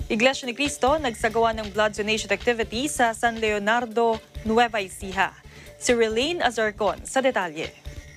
Iglesia Ni Cristo nagsagawa ng blood donation activity sa San Leonardo, Nueva Ecija. Si Relaine Azarcon sa detalye.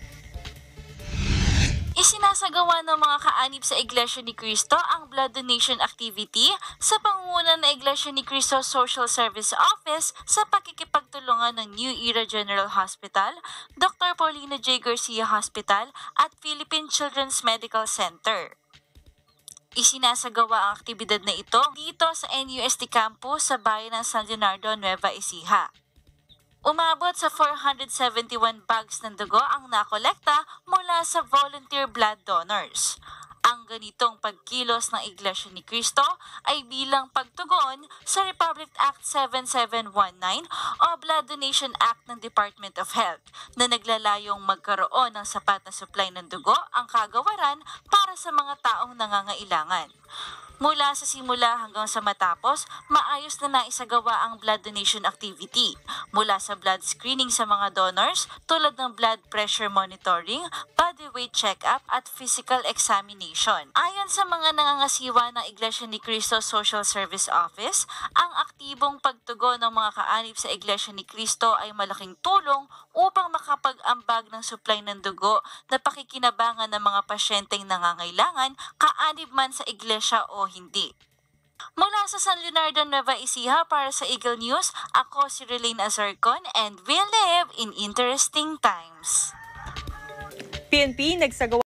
Isinasagawa ng mga kaanib sa Iglesia Ni Cristo ang blood donation activity sa pangunguna ng Iglesia Ni Cristo Social Service Office sa pakikipagtulungan ng New Era General Hospital, Dr. Paulina J. Garcia Hospital at Philippine Children's Medical Center. Isinasagawa ang aktibidad na ito dito sa NUST campus sa bayan ng San Leonardo, Nueva Ecija. Umabot sa 471 bags ng dugo ang nakolekta mula sa volunteer blood donors. Ang ganitong pagkilos ng Iglesia Ni Cristo ay bilang pagtugon sa Republic Act 7719 o Blood Donation Act ng Department of Health na naglalayong magkaroon ng sapat na supply ng dugo ang kagawaran para sa mga taong nangangailangan. Mula sa simula hanggang sa matapos, maayos na naisagawa ang blood donation activity. Mula sa blood screening sa mga donors tulad ng blood pressure monitoring, body weight check-up at physical examination. Ayon sa mga nangangasiwa ng Iglesia Ni Cristo Social Service Office, ang aktibong pagtugon ng mga kaanib sa Iglesia Ni Cristo ay malaking tulong upang makapag-ambag ng supply ng dugo na pakikinabangan ng mga pasyenteng nangangailangan, kaanib man sa iglesia o hindi. Mula sa San Leonardo, Nueva Ecija para sa Eagle News, ako si Relaine Azarcon and we live in interesting times. PNP nagsagawa